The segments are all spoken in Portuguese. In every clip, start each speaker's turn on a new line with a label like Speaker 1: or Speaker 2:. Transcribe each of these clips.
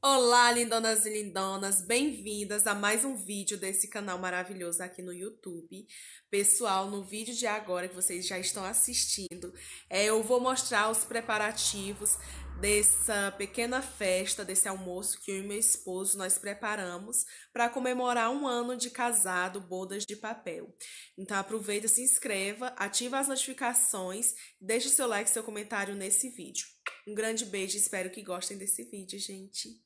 Speaker 1: Olá, lindonas e lindonas, bem-vindas a mais um vídeo desse canal maravilhoso aqui no YouTube. Pessoal, no vídeo de agora que vocês já estão assistindo, eu vou mostrar os preparativos dessa pequena festa, desse almoço que eu e meu esposo nós preparamos para comemorar um ano de casado, bodas de papel. Então aproveita, se inscreva, ativa as notificações, deixe seu like e seu comentário nesse vídeo. Um grande beijo, espero que gostem desse vídeo, gente.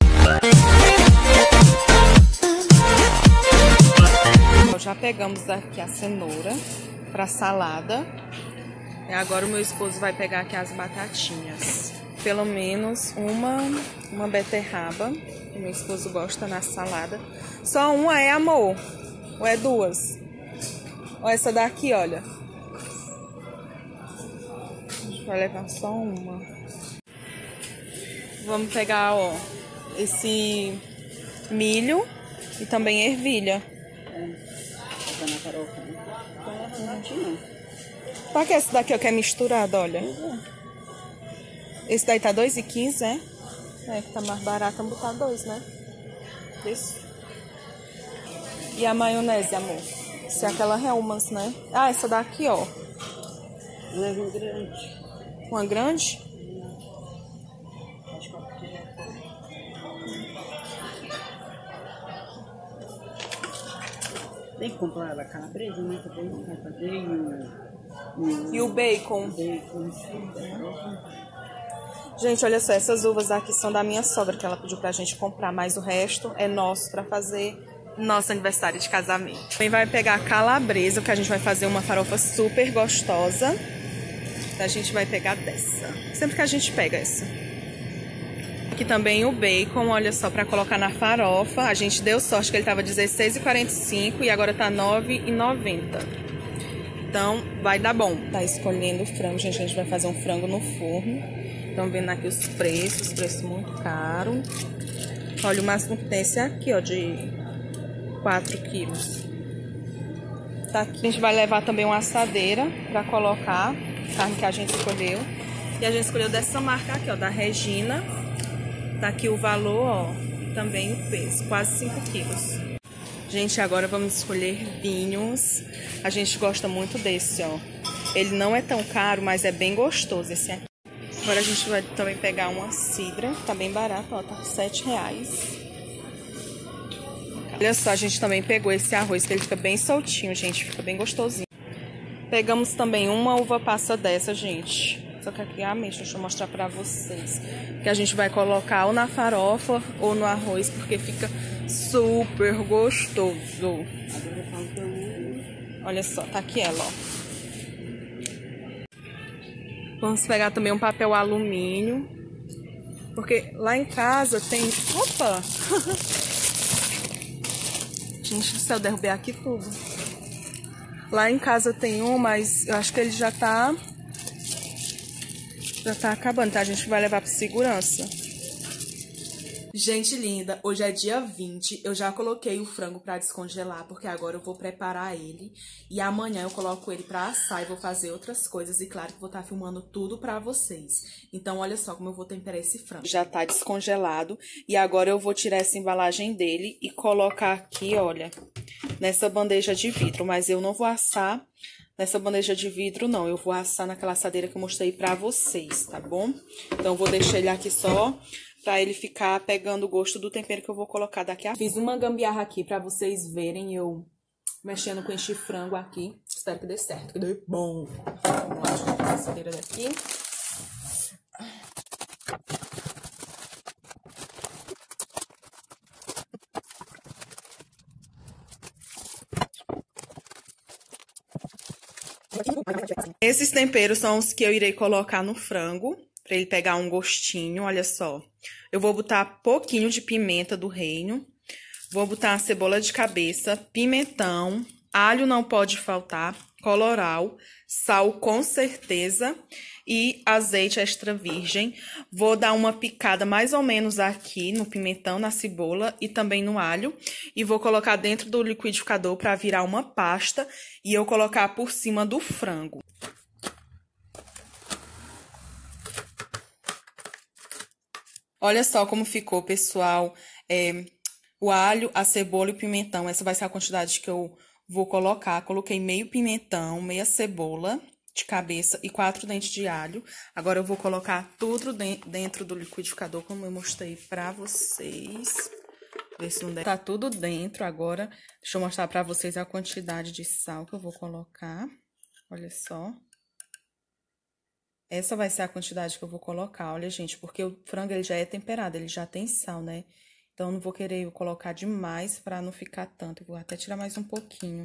Speaker 1: Já pegamos aqui a cenoura para salada. E agora o meu esposo vai pegar aqui as batatinhas. Pelo menos uma beterraba, que meu esposo gosta na salada. Só uma é, amor? Ou é duas? Ou essa daqui, olha. A gente vai levar só uma. Vamos pegar, ó, esse milho e também ervilha. Pra que esse daqui, ó, que é misturado, olha. Esse daí tá 2,15, é? É, que tá mais barato, vamos botar 2, né? Isso. E a maionese, amor? Se é aquela Hellmann's, né? Ah, essa daqui, ó.
Speaker 2: Uma grande.
Speaker 1: Uma grande?
Speaker 2: Tem que comprar a calabresa, né? Também vai fazer
Speaker 1: E o bacon?
Speaker 2: Bacon.
Speaker 1: Gente, olha só, essas uvas aqui são da minha sogra, que ela pediu pra gente comprar, mas o resto é nosso pra fazer nosso aniversário de casamento. Também vai pegar a calabresa, que a gente vai fazer uma farofa super gostosa. Então a gente vai pegar dessa. Sempre que a gente pega essa. Aqui também o bacon, olha só, pra colocar na farofa. A gente deu sorte que ele tava R$16,45 e agora tá R$9,90. Então vai dar bom. Tá escolhendo o frango, gente. A gente vai fazer um frango no forno. Estão vendo aqui os preços muito caro. Olha, o máximo que tem esse aqui, ó, de 4 quilos. Tá aqui. A gente vai levar também uma assadeira pra colocar a carne que a gente escolheu. E a gente escolheu dessa marca aqui, ó, da Regina. Tá aqui o valor, ó, e também o peso, quase 5 quilos. Gente, agora vamos escolher vinhos. A gente gosta muito desse, ó. Ele não é tão caro, mas é bem gostoso esse aqui. Agora a gente vai também pegar uma cidra, tá bem barato, ó, tá R$7. Olha só, a gente também pegou esse arroz, que ele fica bem soltinho, gente, fica bem gostosinho. Pegamos também uma uva passa dessa, gente. Só que aqui é a ameixa, deixa eu mostrar pra vocês. Que a gente vai colocar ou na farofa ou no arroz, porque fica super gostoso. Olha só, tá aqui ela, ó. Vamos pegar também um papel alumínio. Porque lá em casa tem... Opa! Gente do céu, derrubei aqui tudo. Lá em casa tem um, mas eu acho que ele já tá acabando, tá? A gente vai levar para segurança. Gente linda, hoje é dia 20, eu já coloquei o frango para descongelar, porque agora eu vou preparar ele. E amanhã eu coloco ele para assar e vou fazer outras coisas. E claro que vou estar filmando tudo para vocês. Então olha só como eu vou temperar esse frango. Já tá descongelado e agora eu vou tirar essa embalagem dele e colocar aqui, olha, nessa bandeja de vidro. Mas eu não vou assar nessa bandeja de vidro, não. Eu vou assar naquela assadeira que eu mostrei pra vocês, tá bom? Então, eu vou deixar ele aqui só pra ele ficar pegando o gosto do tempero que eu vou colocar daqui a pouco. Fiz uma gambiarra aqui pra vocês verem eu mexendo com este frango aqui. Espero que dê certo, que dê bom. Vamos lá, deixa eu tirar a assadeira daqui. Esses temperos são os que eu irei colocar no frango, pra ele pegar um gostinho, olha só. Eu vou botar pouquinho de pimenta do reino, vou botar cebola de cabeça, pimentão, alho não pode faltar, colorau, sal com certeza e azeite extra virgem. Vou dar uma picada mais ou menos aqui no pimentão, na cebola e também no alho. E vou colocar dentro do liquidificador para virar uma pasta e eu colocar por cima do frango. Olha só como ficou, pessoal. O alho, a cebola e o pimentão. Essa vai ser a quantidade que eu vou colocar. Coloquei meio pimentão, meia cebola de cabeça e 4 dentes de alho. Agora eu vou colocar tudo dentro do liquidificador, como eu mostrei pra vocês. Ver se não der. Tá tudo dentro agora. Deixa eu mostrar pra vocês a quantidade de sal que eu vou colocar. Olha só. Essa vai ser a quantidade que eu vou colocar, olha, gente, porque o frango ele já é temperado, ele já tem sal, né? Então, eu não vou querer colocar demais pra não ficar tanto. Eu vou até tirar mais um pouquinho.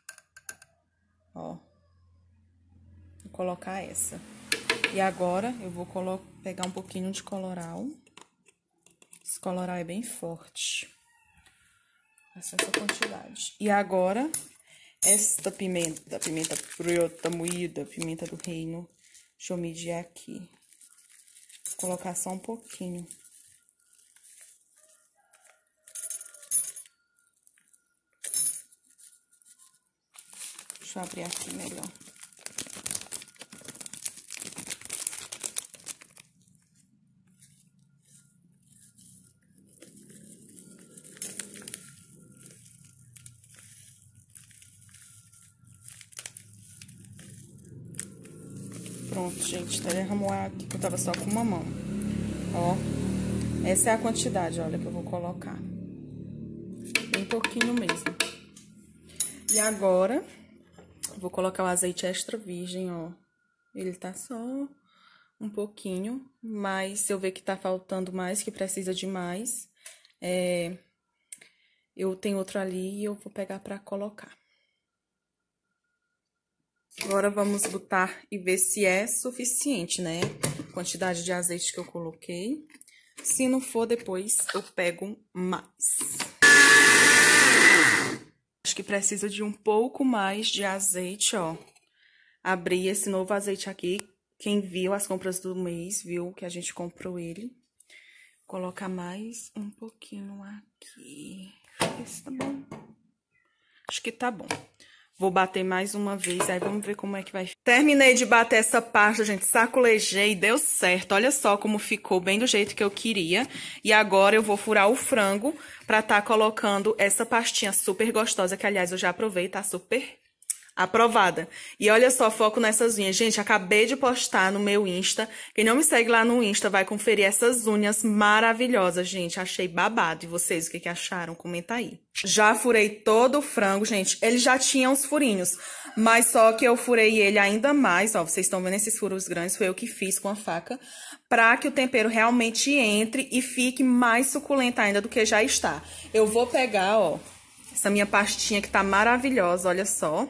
Speaker 1: Ó. Vou colocar essa. E agora, eu vou pegar um pouquinho de colorau. Esse colorau é bem forte. Essa quantidade. E agora, esta pimenta preta moída, pimenta do reino. Deixa eu medir aqui. Vou colocar só um pouquinho. Deixa eu abrir aqui melhor. Pronto, gente, derramou aqui, que eu tava só com uma mão. Ó, essa é a quantidade, olha, que eu vou colocar. Bem pouquinho mesmo. E agora, eu vou colocar o azeite extra virgem, ó. Ele tá só um pouquinho, mas se eu ver que tá faltando mais, que precisa de mais, eu tenho outro ali e eu vou pegar pra colocar. Agora, vamos botar e ver se é suficiente, né? A quantidade de azeite que eu coloquei. Se não for, depois eu pego mais. Acho que precisa de um pouco mais de azeite, ó. Abri esse novo azeite aqui. Quem viu as compras do mês, viu que a gente comprou ele. Vou colocar mais um pouquinho aqui. Deixa eu ver se tá bom. Acho que tá bom. Vou bater mais uma vez, aí vamos ver como é que vai ficar. Terminei de bater essa pasta, gente, sacolejei, deu certo. Olha só como ficou, bem do jeito que eu queria. E agora eu vou furar o frango pra tá colocando essa pastinha super gostosa, que aliás eu já provei, tá super aprovada. E olha só, foco nessas unhas. Gente, acabei de postar no meu Insta. Quem não me segue lá no Insta vai conferir essas unhas maravilhosas, gente. Achei babado. E vocês, o que acharam? Comenta aí. Já furei todo o frango, gente. Ele já tinha uns furinhos, mas só que eu furei ele ainda mais, ó. Vocês estão vendo esses furos grandes? Foi eu que fiz com a faca, pra que o tempero realmente entre e fique mais suculenta ainda do que já está. Eu vou pegar, ó, essa minha pastinha que tá maravilhosa, olha só.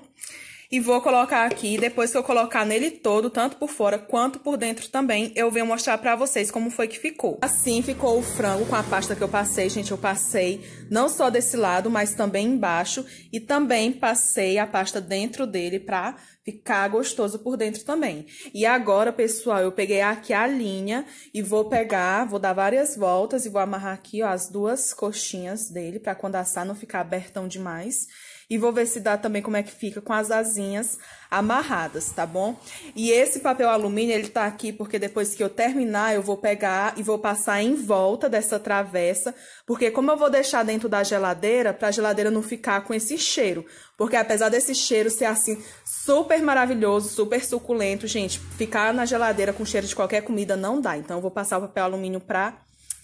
Speaker 1: E vou colocar aqui, depois que eu colocar nele todo, tanto por fora quanto por dentro também, eu venho mostrar pra vocês como foi que ficou. Assim ficou o frango com a pasta que eu passei, gente. Eu passei não só desse lado, mas também embaixo. E também passei a pasta dentro dele pra ficar gostoso por dentro também. E agora, pessoal, eu peguei aqui a linha e vou pegar, vou dar várias voltas e vou amarrar aqui, ó, as duas coxinhas dele, pra quando assar não ficar abertão demais. E vou ver se dá também como é que fica com as asinhas amarradas, tá bom? E esse papel alumínio, ele tá aqui porque depois que eu terminar, eu vou pegar e vou passar em volta dessa travessa, porque como eu vou deixar dentro da geladeira, pra geladeira não ficar com esse cheiro. Porque apesar desse cheiro ser assim, super maravilhoso, super suculento, gente, ficar na geladeira com cheiro de qualquer comida não dá. Então, eu vou passar o papel alumínio pra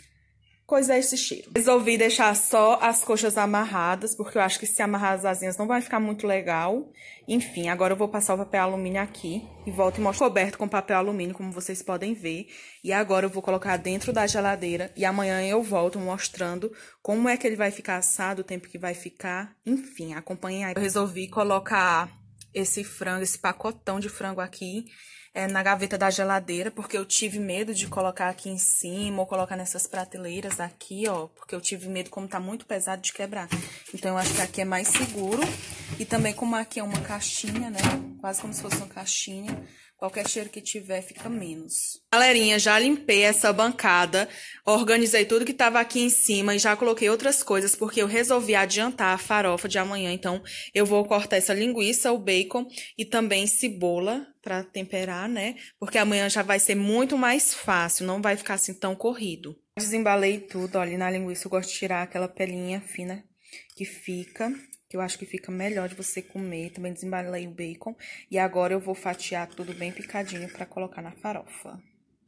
Speaker 1: coisar esse cheiro. Resolvi deixar só as coxas amarradas, porque eu acho que se amarrar as asinhas não vai ficar muito legal. Enfim, agora eu vou passar o papel alumínio aqui e volto e mostro coberto com papel alumínio, como vocês podem ver. E agora eu vou colocar dentro da geladeira e amanhã eu volto mostrando como é que ele vai ficar assado, o tempo que vai ficar. Enfim, acompanhem aí. Eu resolvi colocar esse frango, esse pacotão de frango aqui na gaveta da geladeira, porque eu tive medo de colocar aqui em cima ou colocar nessas prateleiras aqui, ó, porque eu tive medo, como tá muito pesado, de quebrar. Então, eu acho que aqui é mais seguro. E também, como aqui é uma caixinha, né, quase como se fosse uma caixinha, qualquer cheiro que tiver fica menos. Galerinha, já limpei essa bancada, organizei tudo que tava aqui em cima e já coloquei outras coisas, porque eu resolvi adiantar a farofa de amanhã. Então, eu vou cortar essa linguiça, o bacon e também cebola pra temperar, né? Porque amanhã já vai ser muito mais fácil, não vai ficar assim tão corrido. Desembalei tudo, olha, na linguiça eu gosto de tirar aquela pelinha fina que fica, que eu acho que fica melhor de você comer. Também desembalei o bacon e agora eu vou fatiar tudo bem picadinho pra colocar na farofa.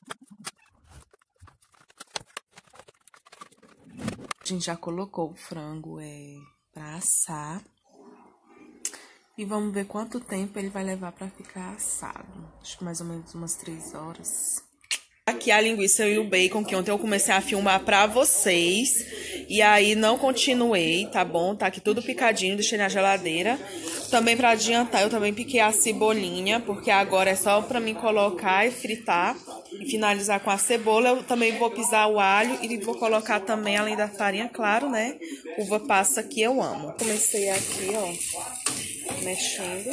Speaker 1: A gente já colocou o frango pra assar. E vamos ver quanto tempo ele vai levar pra ficar assado. Acho que mais ou menos umas 3 horas. Aqui a linguiça e o bacon, que ontem eu comecei a filmar pra vocês. E aí não continuei, tá bom? Tá aqui tudo picadinho, deixei na geladeira. Também pra adiantar, eu também piquei a cebolinha, porque agora é só pra mim colocar e fritar. E finalizar com a cebola. Eu também vou pisar o alho e vou colocar também, além da farinha, claro, né? Uva passa que eu amo. Comecei aqui, ó, mexendo.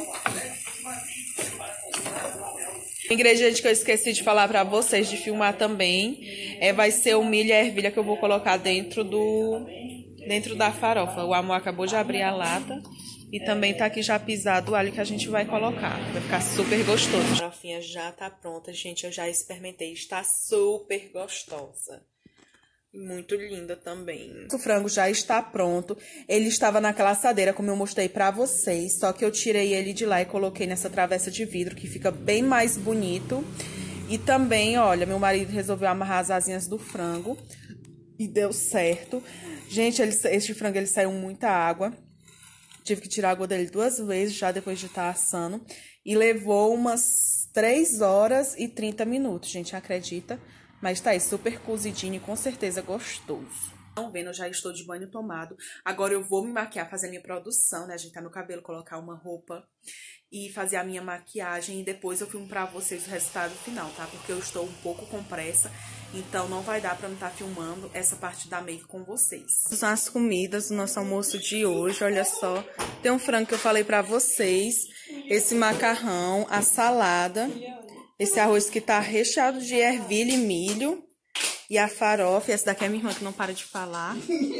Speaker 1: O ingrediente que eu esqueci de falar pra vocês, de filmar também, vai ser o milho e a ervilha que eu vou colocar dentro da farofa. O amor acabou de abrir a lata e também tá aqui já pisado o alho que a gente vai colocar. Vai ficar super gostoso. A farofinha já tá pronta, gente. Eu já experimentei, está super gostosa. Muito linda também. O frango já está pronto. Ele estava naquela assadeira, como eu mostrei pra vocês. Só que eu tirei ele de lá e coloquei nessa travessa de vidro, que fica bem mais bonito. E também, olha, meu marido resolveu amarrar as asinhas do frango. E deu certo. Gente, este frango, ele saiu muita água. Tive que tirar a água dele 2 vezes, já depois de estar assando. E levou umas 3 horas e 30 minutos, gente, acredita? Mas tá aí, super cozidinho e com certeza gostoso. Estão vendo, eu já estou de banho tomado. Agora eu vou me maquiar, fazer a minha produção, né? Ajeitar meu cabelo, colocar uma roupa e fazer a minha maquiagem. E depois eu filmo pra vocês o resultado final, tá? Porque eu estou um pouco com pressa, então não vai dar pra eu estar filmando essa parte da make com vocês. Essas são as comidas do nosso almoço de hoje, olha só. Tem um frango que eu falei pra vocês, esse macarrão, a salada... Esse arroz que tá recheado de ervilha e milho. E a farofa. Essa daqui é minha irmã que não para de falar.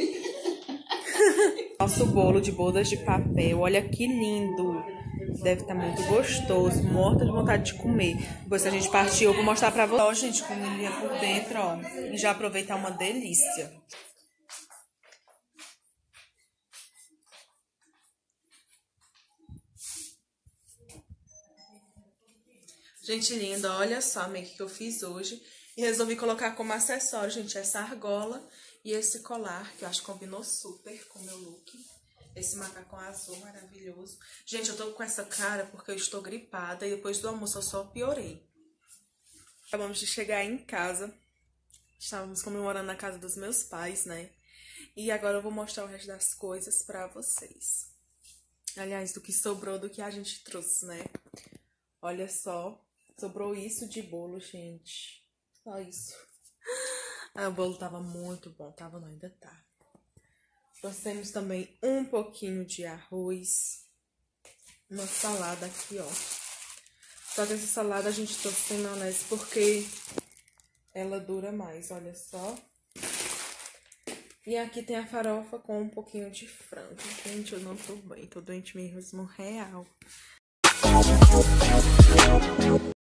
Speaker 1: Nosso bolo de bodas de papel. Olha que lindo. Deve estar muito gostoso. Morta de vontade de comer. Depois que a gente partir, eu vou mostrar pra vocês. Ó, gente, comidinha por dentro, ó. E já aproveitar uma delícia. Gente linda, olha só a make que eu fiz hoje. E resolvi colocar como acessório, gente, essa argola e esse colar, que eu acho que combinou super com o meu look. Esse macacão azul maravilhoso. Gente, eu tô com essa cara porque eu estou gripada e depois do almoço eu só piorei. Acabamos de chegar em casa. Estávamos comemorando na casa dos meus pais, né? E agora eu vou mostrar o resto das coisas pra vocês. Aliás, do que sobrou, do que a gente trouxe, né? Olha só. Sobrou isso de bolo, gente. Só isso. Ah, o bolo tava muito bom. Tava não, ainda tá. Trouxemos também um pouquinho de arroz. Uma salada aqui, ó. Só que essa salada a gente trouxe sem maionese porque ela dura mais, olha só. E aqui tem a farofa com um pouquinho de frango. Gente, eu não tô bem. Tô doente mesmo, real.